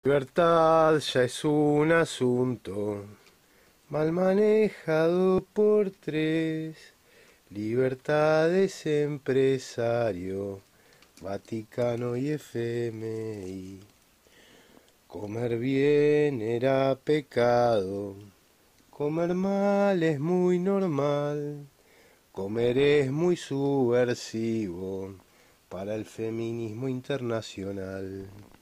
Libertad ya es un asunto mal manejado por tres. Libertad es empresario, Vaticano y FMI. Comer bien era pecado, comer mal es muy normal. Comer es muy subversivo para el feminismo internacional.